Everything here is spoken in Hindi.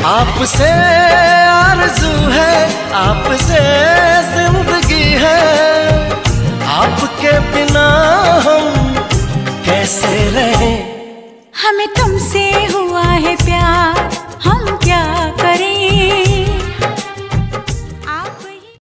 आपसे आरज़ू है, आपसे जिंदगी है, आपके बिना हम कैसे रहें। हमें तुमसे हुआ है प्यार,